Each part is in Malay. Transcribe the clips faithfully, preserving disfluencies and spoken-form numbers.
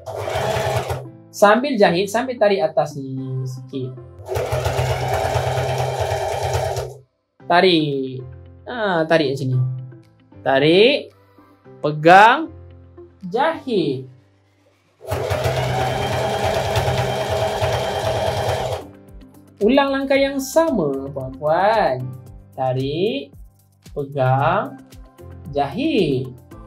Sambil jahit, sambil tarik atas ni sikit. Tarik. Ha, tarik macam ni. Tarik. Pegang. Jahit. Ulang langkah yang sama, puan-puan. Tarik. Pegang. Jahit.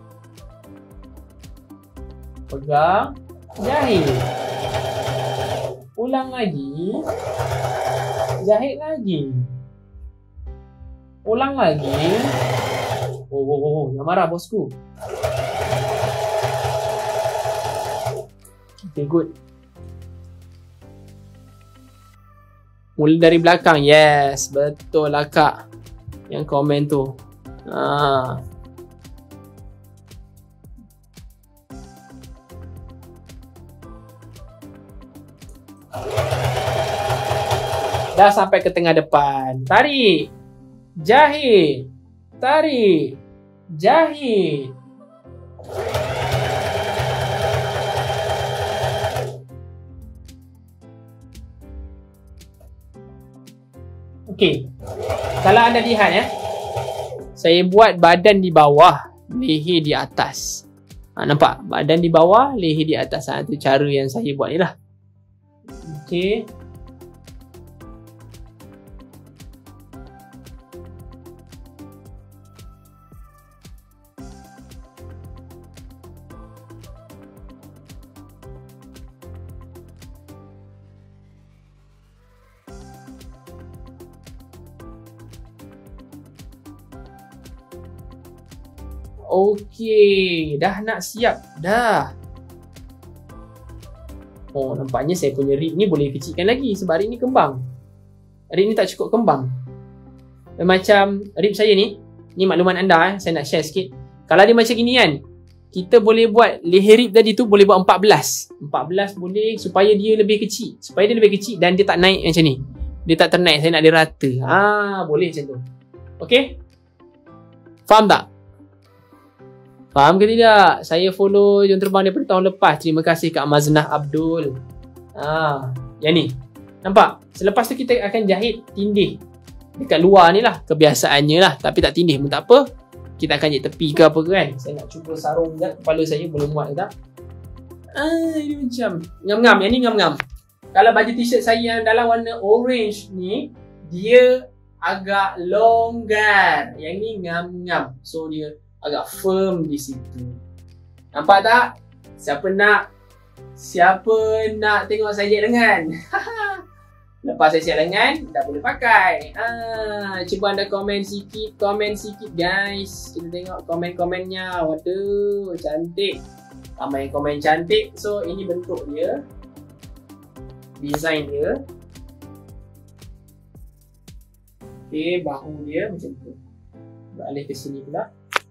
Pegang. Jahit. Ulang lagi. Jahit lagi. Ulang lagi. Oh, oh, oh, oh. Jangan marah bosku. Okay, good. Mula dari belakang. Yes, betul lah kak. Yang komen tu. Ah. Dah sampai ke tengah depan. Tarik. Jahit. Tarik. Jahit. Okey. Kalau anda lihat ya, saya buat badan di bawah, leher di atas. Ha, nampak? Badan di bawah, leher di atas. Ha, itu cara yang saya buat ni lah. Okey. Okey, dah nak siap dah. Oh, nampaknya saya punya rib ni boleh kecilkan lagi sebab rib ni kembang. Rib ni tak cukup kembang. Dan macam rib saya ni, ni makluman anda eh, saya nak share sikit. Kalau dia macam gini kan, kita boleh buat leher rib tadi tu boleh buat empat belas. empat belas boleh supaya dia lebih kecil. Supaya dia lebih kecil dan dia tak naik macam ni. Dia tak ternaik, saya nak dia rata. Ah, boleh macam tu. Okey? Faham tak? Faham ke tidak? Saya follow Jom Terbang daripada tahun lepas. Terima kasih Kak Maznah Abdul. Ha, yang ni. Nampak? Selepas tu kita akan jahit tindih. Dekat luar ni lah. Kebiasaannya lah. Tapi tak tindih pun tak apa. Kita akan jahit tepi ke apa ke kan. Saya nak cuba sarung sekejap. Kepala saya boleh muat ke tak? Ah, ini macam ngam-ngam. Yang ni ngam-ngam. Kalau baju t-shirt saya yang dalam warna orange ni, dia agak longgar. Yang ni ngam-ngam. So dia agak firm di situ. Nampak tak? Siapa nak? Siapa nak tengok saya jahit lengan? Lepas saya siap lengan, dah boleh pakai. Ah, cuba anda komen sikit, komen sikit guys. Kita tengok komen-komennya. Waduh, cantik. Ramai yang komen cantik. So, ini bentuk dia. Design dia. Okay, bahu dia macam tu. Beralih ke sini pula.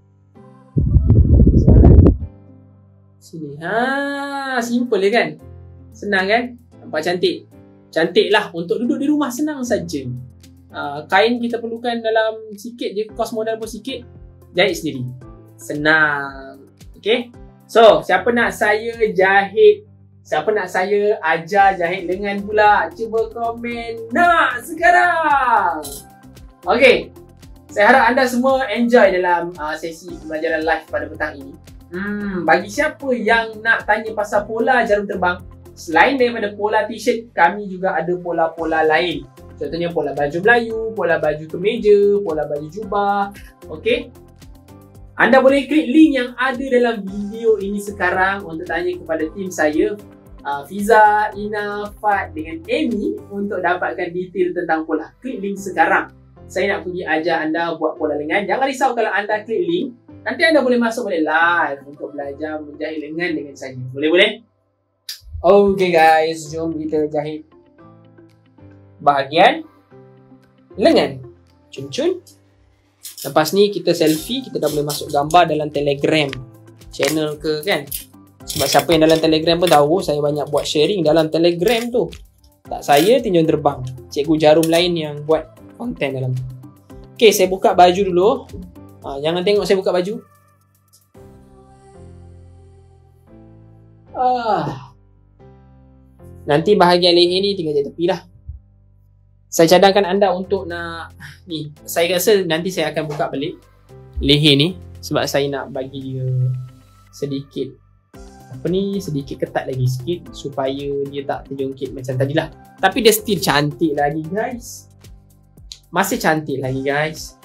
Sini. Ha, simple je kan? Senang kan? Nampak cantik? Cantik lah. Untuk duduk di rumah senang saja. Uh, kain kita perlukan dalam sikit je. Kos modal pun sikit. Jahit sendiri. Senang. Okay? So, siapa nak saya jahit? Siapa nak saya ajar jahit lengan pula? Cuba komen nak sekarang. Okay. Saya harap anda semua enjoy dalam uh, sesi pembelajaran live pada petang ini. Hmm, bagi siapa yang nak tanya pasal pola jarum terbang, selain daripada pola t-shirt, kami juga ada pola-pola lain. Contohnya pola baju Melayu, pola baju kemeja, pola baju jubah. Okey? Anda boleh klik link yang ada dalam video ini sekarang untuk tanya kepada tim saya, uh, Fiza, Ina, Fad dengan Amy untuk dapatkan detail tentang pola. Klik link sekarang. Saya nak pergi ajar anda buat pola lengan. Jangan risau kalau anda klik link. Nanti anda boleh masuk balik live untuk belajar menjahit lengan dengan saya. Boleh-boleh? Okay guys, jom kita jahit bahagian lengan. Cun-cun. Lepas ni kita selfie, kita dah boleh masuk gambar dalam Telegram channel ke kan. Sebab siapa yang dalam Telegram pun tahu saya banyak buat sharing dalam Telegram tu. Tak saya, tim Jom Terbang. Cikgu jarum lain yang buat konten dalam tu. Okay, saya buka baju dulu. Ha, jangan tengok saya buka baju. Ah. Nanti bahagian leher ni tinggal jahit tepi lah. Saya cadangkan anda untuk nak ni. Saya rasa nanti saya akan buka balik leher ni sebab saya nak bagi dia sedikit apa ni, sedikit ketat lagi sikit supaya dia tak terjongkit macam tadilah. Tapi dia still cantik lagi guys. Masih cantik lagi guys.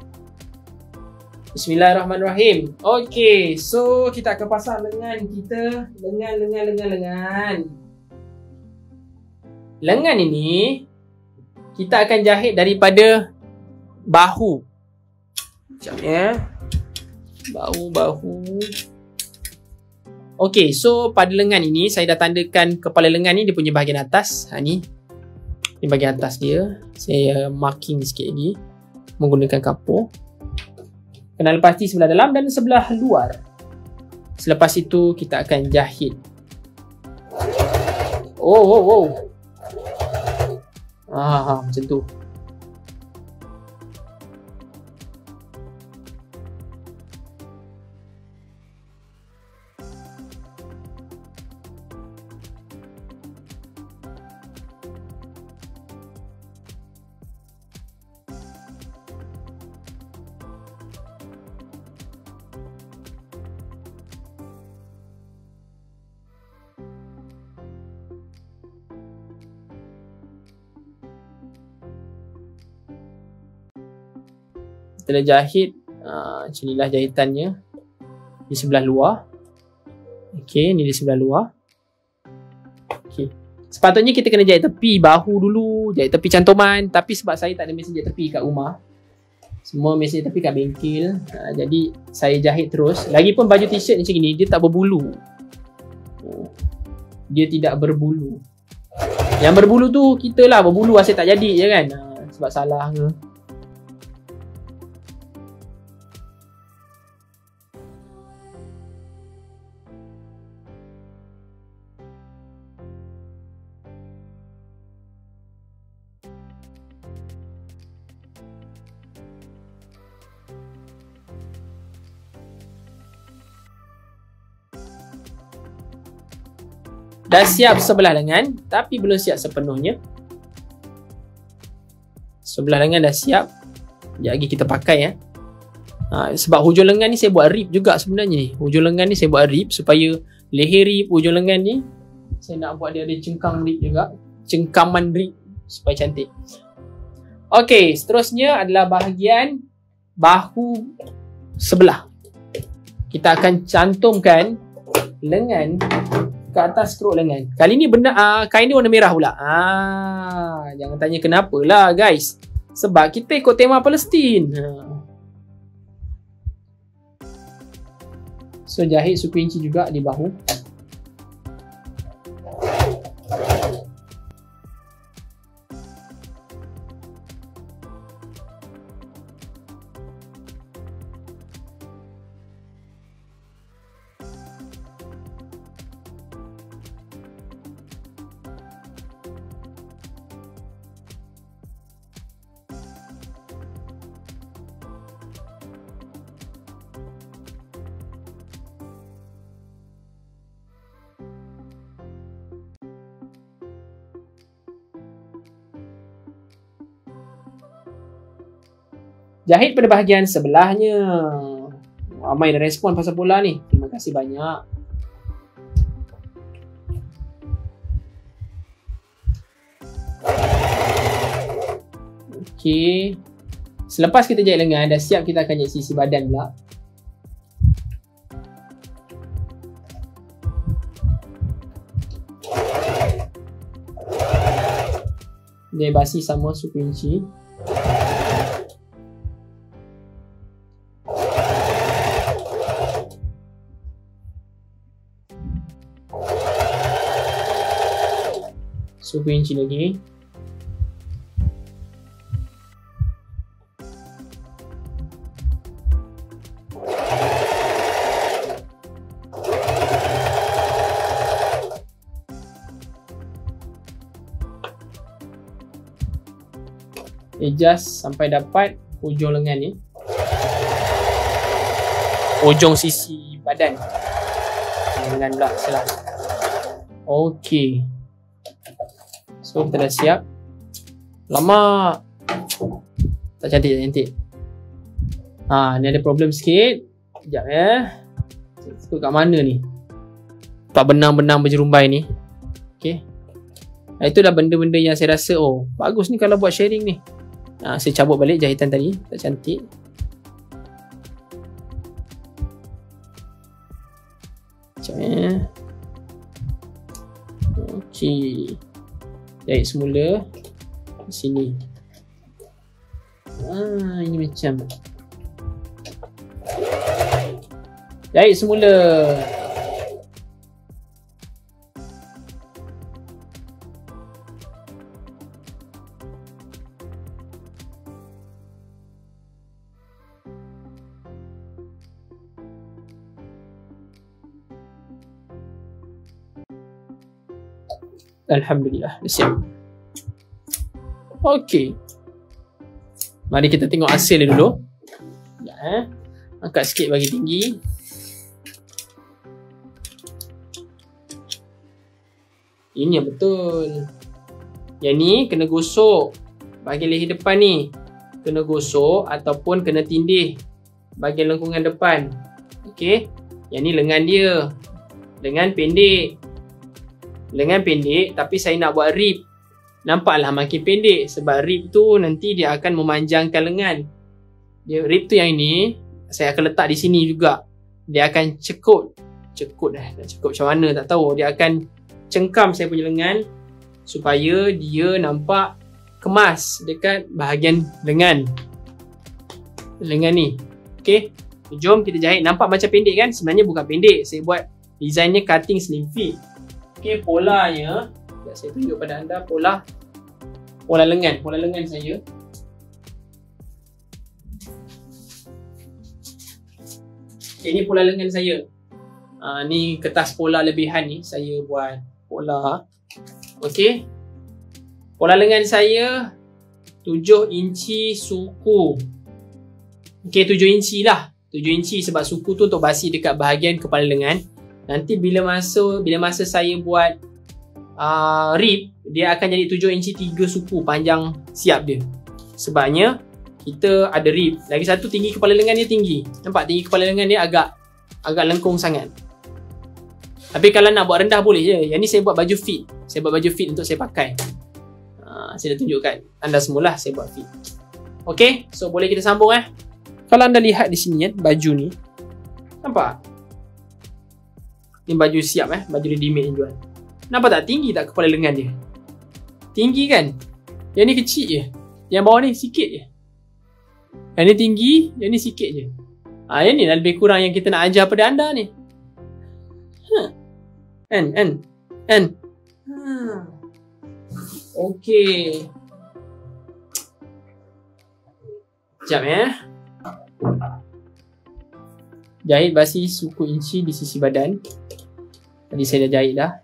Bismillahirrahmanirrahim. Okay, so kita akan pasang lengan kita. Lengan, lengan, lengan, lengan. Lengan ini kita akan jahit daripada bahu. Sekejap ya. Bahu, bahu. Okay, so pada lengan ini saya dah tandakan kepala lengan ni dia punya bahagian atas. Ha ni. Ni bahagian atas dia. Saya marking sikit lagi menggunakan kapur. Kena lepasi sebelah dalam dan sebelah luar. Selepas itu kita akan jahit. Oh, oh, oh. Ah, macam tu. Kita dah jahit, uh, macam inilah jahitannya di sebelah luar. Okey, ni di sebelah luar. Okey. Sepatutnya kita kena jahit tepi bahu dulu, jahit tepi cantuman, tapi sebab saya tak ada mesin jahit tepi kat rumah. Semua mesin jahit tepi kat bengkel. Uh, jadi saya jahit terus. Lagipun baju t-shirt macam ni dia tak berbulu. Oh. Dia tidak berbulu. Yang berbulu tu kita lah berbulu asyik tak jadi je kan. Uh, sebab salah ke. Dah siap sebelah lengan, tapi belum siap sepenuhnya. Sebelah lengan dah siap. Sekejap lagi kita pakai ya. Ha, sebab hujung lengan ni saya buat rib juga sebenarnya ni. Hujung lengan ni saya buat rib supaya leher rib, hujung lengan ni saya nak buat dia ada cengkam rib juga. Cengkaman rib supaya cantik. Okey, seterusnya adalah bahagian bahu sebelah. Kita akan cantumkan lengan ke atas keruk lengan. Kali ni benda uh, kain ni warna merah pula. Ah, jangan tanya kenapa lah guys. Sebab kita ikut tema Palestin. Ha. So jahit suku inci juga di bahu. Jahit pada bahagian sebelahnya. Ramai dah respon pasal bola ni. Terima kasih banyak. Okey. Selepas kita jahit lengan, dah siap kita akan jahit sisi badan pula. Jahit basi sama suku inci. Suku inci lagi. Adjust sampai dapat hujung lengan ni. Hujung sisi badan. Lengan pula salah. Okey. So kita dah siap. Lama. Tak cantik, tak cantik. Ha, ni ada problem sikit. Sekejap ya. Ikut kat mana ni? Tak benang-benang berjerumbai ni. Okey. Ha, itulah benda-benda yang saya rasa, oh, bagus ni kalau buat sharing ni. Ha, saya cabut balik jahitan tadi. Tak cantik. Sekejap ya. Okey. Jahit semula. Di sini. Ah, ini macam. Jahit semula. Alhamdulillah, dah siap. Okey. Mari kita tengok hasil dia dulu. Ya, eh. Angkat sikit bagi tinggi. Ini yang betul. Yang ni kena gosok bahagian leher depan ni. Kena gosok ataupun kena tindih bahagian lengkungan depan. Okey. Yang ni lengan dia. Lengan pendek. Lengan pendek tapi saya nak buat rib. Nampaklah makin pendek sebab rib tu nanti dia akan memanjangkan lengan. Dia rib tu yang ini saya akan letak di sini juga. Dia akan cekut. Cekut dah. Nak cekut macam mana tak tahu. Dia akan cengkam saya punya lengan supaya dia nampak kemas dekat bahagian lengan. Lengan ni. Okey. Jom kita jahit. Nampak macam pendek kan? Sebenarnya bukan pendek. Saya buat desainnya cutting slim fit. Okey, polanya. Sekejap saya tunjuk pada anda pola pola lengan. Pola lengan saya. Okay, ini pola lengan saya. Uh, ni kertas pola lebihan ni. Saya buat pola. Okey. Pola lengan saya tujuh inci suku. Okey, tujuh inci lah. tujuh inci sebab suku tu untuk basi dekat bahagian kepala lengan. Nanti bila masa bila masa saya buat uh, rib, dia akan jadi tujuh inci tiga suku panjang siap dia. Sebabnya kita ada rib. Lagi satu tinggi kepala lengan dia tinggi. Nampak tinggi kepala lengan dia agak agak lengkung sangat. Tapi kalau nak buat rendah boleh je. Yang ni saya buat baju fit. Saya buat baju fit untuk saya pakai. Uh, saya dah tunjukkan anda semualah saya buat fit. Okey, so boleh kita sambung eh. Kalau anda lihat di sini kan baju ni. Nampak? Ni baju siap eh, baju ready-made yang jual. Nampak tak tinggi tak kepala lengan dia? Tinggi kan? Yang ni kecil je. Yang bawah ni sikit je. Yang ni tinggi, yang ni sikit je. Ah, yang ni lah lebih kurang yang kita nak ajar pada anda ni. Huh. Kan, kan, kan. Hmm. Okey. Sekejap ya. Jahit basi suku inci di sisi badan. Tadi saya dah jahit dah.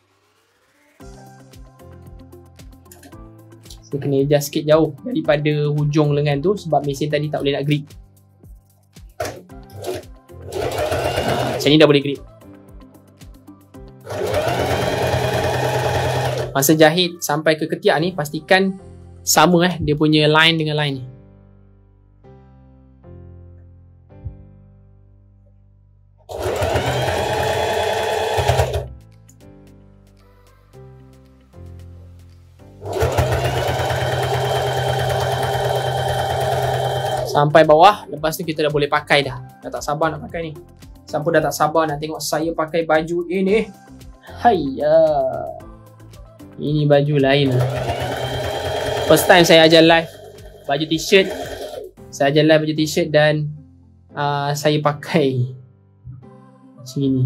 Saya kena adjust sikit jauh daripada hujung lengan tu sebab mesin tadi tak boleh nak grip. Ha, macam ni dah boleh grip. Masa jahit sampai ke ketiak ni pastikan sama eh dia punya line dengan line ni. Sampai bawah, lepas tu kita dah boleh pakai dah. Dah tak sabar nak pakai ni. Siapa dah tak sabar nak tengok saya pakai baju ini. Hayya. Ini baju lain. First time saya ajar live baju t-shirt. Saya ajar live baju t-shirt dan uh, saya pakai macam ni.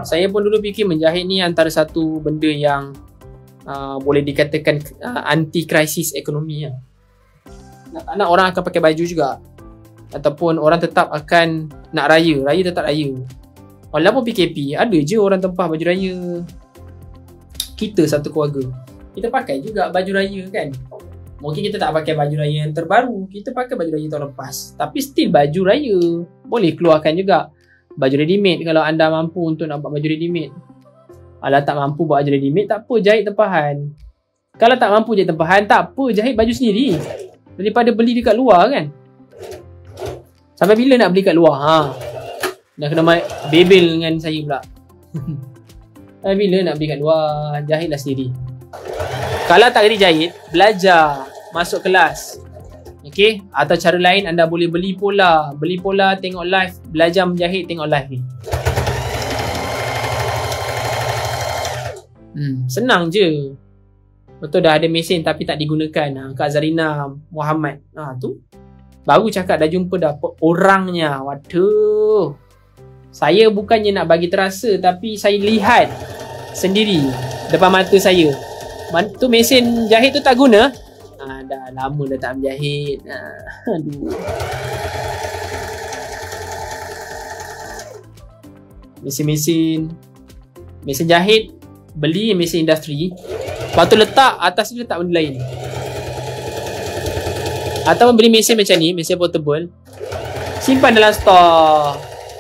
Saya pun dulu fikir menjahit ni antara satu benda yang uh, boleh dikatakan uh, anti-krisis ekonomi lah. Nak-nak orang akan pakai baju juga. Ataupun orang tetap akan nak raya. Raya tetap raya. Walaupun P K P, ada je orang tempah baju raya. Kita satu keluarga, kita pakai juga baju raya kan. Mungkin kita tak pakai baju raya yang terbaru, kita pakai baju raya tahun lepas, tapi still baju raya. Boleh keluarkan juga baju ready-made kalau anda mampu untuk nak buat baju ready-made. Kalau tak mampu buat baju ready-made, tak apa, jahit tempahan. Kalau tak mampu jahit tempahan, tak apa, jahit baju sendiri daripada beli dekat luar kan. Sampai bila nak beli kat luar? Ha, dah kena bebel dengan saya pula. Sampai bila nak beli kat luar? Jahitlah sendiri. Kalau tak kerti jahit, belajar, masuk kelas. Okay, atau cara lain anda boleh beli pola. Beli pola, tengok live, belajar menjahit, tengok live ni. Hmm, senang je. Betul, dah ada mesin tapi tak digunakan. Ha, Kak Zarina Muhammad. Ha, tu. Baru cakap dah jumpa dah orangnya. Waduh. Saya bukannya nak bagi terasa, tapi saya lihat sendiri depan mata saya. Tu mesin jahit tu tak guna. Ha, dah lama dah tak menjahit. Ha, aduh. Mesin-mesin mesin jahit, beli mesin industri, lepas tu letak atas tu letak benda lain. Atau beli mesin macam ni, mesin portable, simpan dalam store.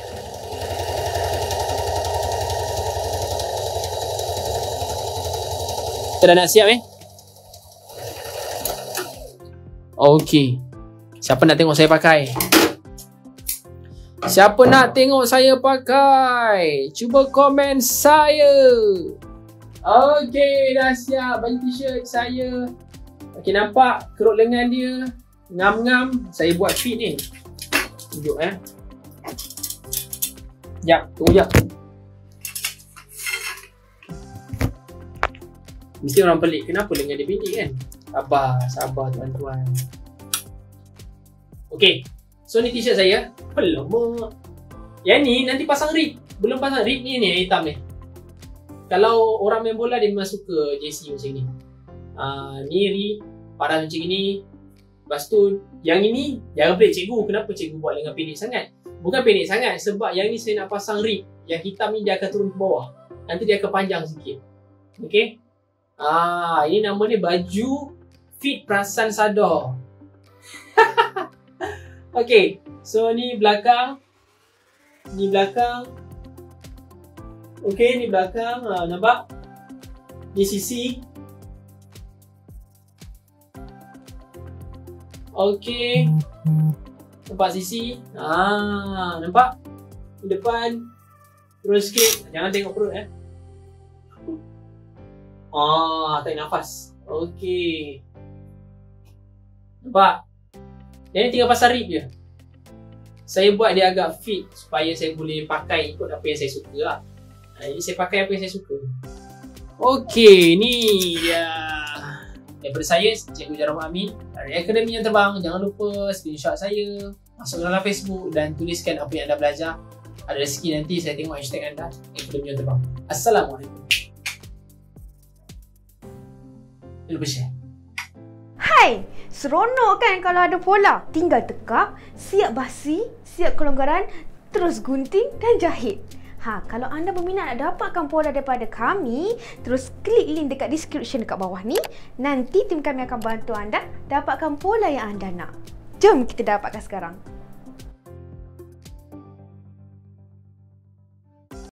Kita dah nak siap eh. Okey. Siapa nak tengok saya pakai? Siapa nak tengok saya pakai? Cuba komen saya. Okey, dah siap baju t-shirt saya. Okey, nampak keruk lengan dia. Ngam-ngam. Saya buat fit ni. Tunjuk eh. Sekejap, tunggu sekejap. Mesti orang pelik, kenapa lengan dia pendek kan? Sabar, sabar tuan-tuan. Okey, so ni t-shirt saya. Alamak. Yang ni nanti pasang rib. Belum pasang rib ni, ni yang hitam ni. Kalau orang main bola dia memang suka jersey macam ni. uh, Ni rib, paras macam ni. Lepas tu, yang ini, jangan pelik cikgu, kenapa cikgu buat lengan pendek sangat? Bukan pendek sangat, sebab yang ni saya nak pasang rib. Yang hitam ni dia akan turun ke bawah. Nanti dia akan panjang sikit. Okey. Ah, ini nama dia baju fit perasan sadar. Okey, so ni belakang. Ni belakang. Okey, ni belakang. Ha, nampak? Ni sisi. Okey. Nampak sisi. Ah, nampak? Di depan. Terus sikit. Jangan tengok perut eh. Ah, tarik nafas. Okey. Nampak? Yang ni tinggal pasang rib je. Saya buat dia agak fit supaya saya boleh pakai ikut apa yang saya suka lah. Jadi saya pakai apa yang saya suka. Okey, ni dia. Daripada saya, Cikgu Jarum Amin dari Akademi Yang Terbang. Jangan lupa screenshot saya, masuk ke dalam Facebook dan tuliskan apa yang anda belajar. Ada rezeki nanti saya tengok hashtag anda, Akademi Yang Terbang. Assalamualaikum. Lupa share. Hai, seronok kan kalau ada pola? Tinggal tekak, siap basi, siap kelonggaran, terus gunting dan jahit. Ha, kalau anda berminat nak dapatkan pola daripada kami, terus klik link dekat description dekat bawah ni. Nanti tim kami akan bantu anda dapatkan pola yang anda nak. Jom kita dapatkan sekarang.